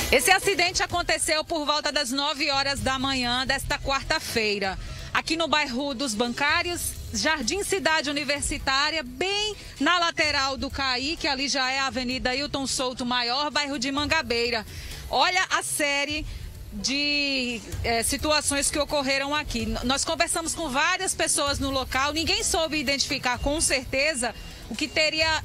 Esse acidente aconteceu por volta das 9 horas da manhã desta quarta-feira, aqui no bairro dos Bancários, Jardim Cidade Universitária, bem na lateral do CAI, que ali já é a Avenida Hilton Souto Maior, bairro de Mangabeira. Olha a série de situações que ocorreram aqui. Nós conversamos com várias pessoas no local, ninguém soube identificar com certeza o que teria...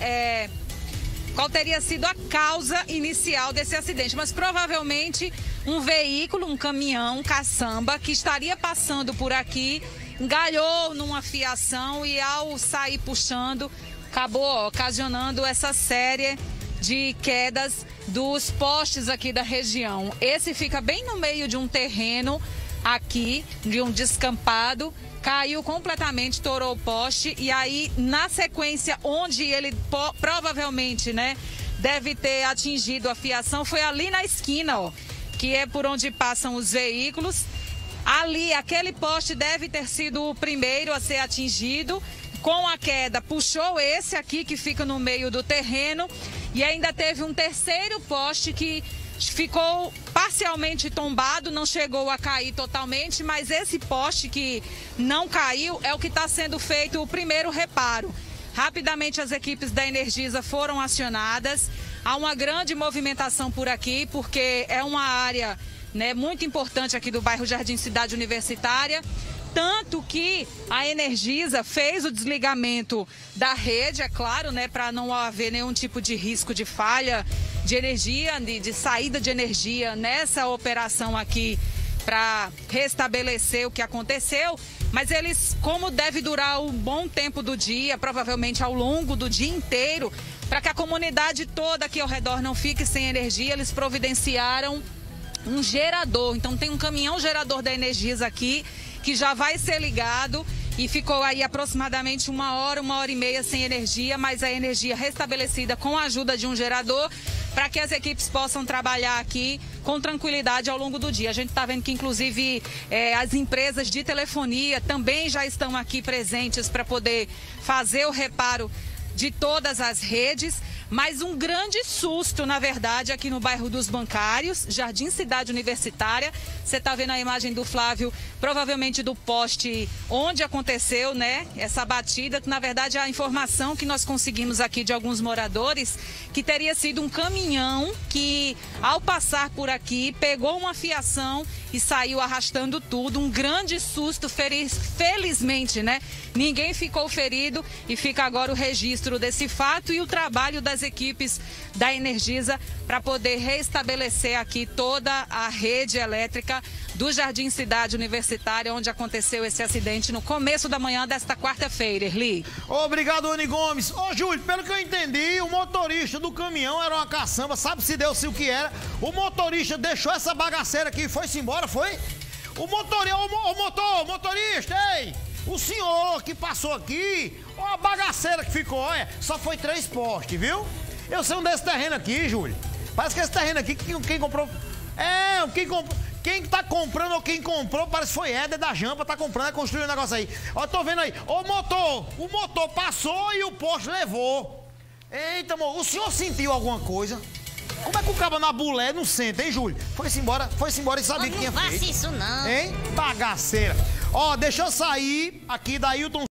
qual teria sido a causa inicial desse acidente, mas provavelmente um veículo, um caminhão, caçamba, que estaria passando por aqui, engalhou numa fiação e ao sair puxando, acabou ocasionando essa série de quedas dos postes aqui da região. Esse fica bem no meio de um terreno aqui, de um descampado, caiu completamente, estourou o poste e aí na sequência onde ele provavelmente, deve ter atingido a fiação foi ali na esquina, que é por onde passam os veículos. Ali, aquele poste deve ter sido o primeiro a ser atingido. Com a queda, puxou esse aqui que fica no meio do terreno e ainda teve um terceiro poste que ficou parcialmente tombado, não chegou a cair totalmente, mas esse poste que não caiu é o que está sendo feito o primeiro reparo. Rapidamente as equipes da Energisa foram acionadas, há uma grande movimentação por aqui, porque é uma área muito importante aqui do bairro Jardim Cidade Universitária. Tanto que a Energisa fez o desligamento da rede, é claro, para não haver nenhum tipo de risco de falha de energia, de saída de energia nessa operação aqui para restabelecer o que aconteceu. Mas eles, como deve durar um bom tempo do dia, provavelmente ao longo do dia inteiro, para que a comunidade toda aqui ao redor não fique sem energia, eles providenciaram um gerador. Então tem um caminhão gerador da Energisa aqui, que já vai ser ligado e ficou aí aproximadamente uma hora e meia sem energia, mas a energia restabelecida com a ajuda de um gerador para que as equipes possam trabalhar aqui com tranquilidade ao longo do dia. A gente está vendo que inclusive as empresas de telefonia também já estão aqui presentes para poder fazer o reparo de todas as redes, mas um grande susto, na verdade, aqui no bairro dos Bancários, Jardim Cidade Universitária. Você está vendo a imagem do Flávio, provavelmente do poste onde aconteceu, essa batida, que na verdade é a informação que nós conseguimos aqui de alguns moradores, que teria sido um caminhão que, ao passar por aqui, pegou uma fiação e saiu arrastando tudo. Um grande susto, felizmente, ninguém ficou ferido e fica agora o registro desse fato e o trabalho das equipes da Energisa para poder restabelecer aqui toda a rede elétrica do Jardim Cidade Universitária, onde aconteceu esse acidente no começo da manhã desta quarta-feira, Erli. Obrigado, Oni Gomes. Ô, Júlio, pelo que eu entendi, o motorista do caminhão era uma caçamba, sabe se deu-se o que era. O motorista deixou essa bagaceira aqui e foi-se embora, foi? O motorista, ei! O senhor que passou aqui, ó a bagaceira que ficou, olha, só foi 3 postes, viu? Eu sei um desse terreno aqui, Júlio. Parece que esse terreno aqui, quem comprou... Quem tá comprando ou quem comprou, parece que foi Éder da Jampa, tá comprando, construindo um negócio aí. Ó, tô vendo aí, o motor passou e o poste levou. Eita, amor, o senhor sentiu alguma coisa? Como é que o cabo na bulé não sente, hein, Júlio? Foi-se embora e sabia que tinha feito. Não faça isso, não. Hein? Bagaceira. Ó, deixa eu sair aqui da Hilton